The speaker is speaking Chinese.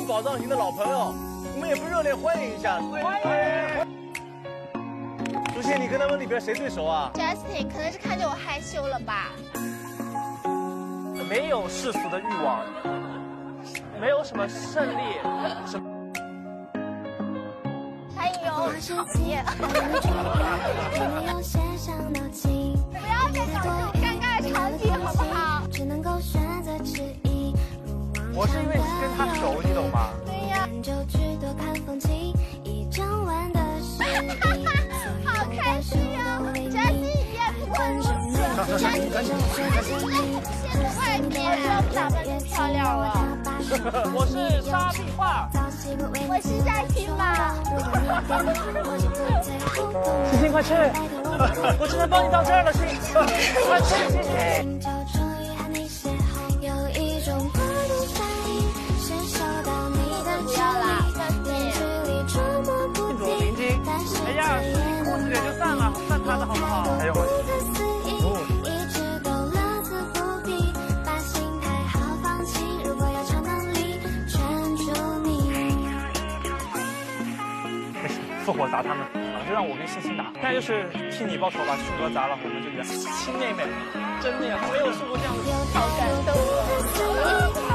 们宝藏型的老朋友，你们也不热烈欢迎一下？欢迎！竹信，你跟他们里边谁最熟啊 ？Justin 可能是看见我害羞了吧。 没有世俗的欲望，没有什么胜利，什么。 还有讨厌。不要再搞这种尴尬的场景，好不好？ 我是因为跟他熟，你懂吗？ 对呀。好开心呀！Justin 你也不管如此，Justin 现在外面打扮更漂亮了。 我是沙壁画， 我是嘉欣嘛。 欣欣快吃，我只能帮你到这儿了，欣，快吃，欣欣。 不要啦， 庆祝林晶，哎呀，裤子也就散了，算他的好不好？还有我。复活砸他们，就让我跟欣欣打。现在就是替你报仇吧，迅哥砸了，我们这边亲妹妹，真的呀，没有受过这样的， 好感动啊！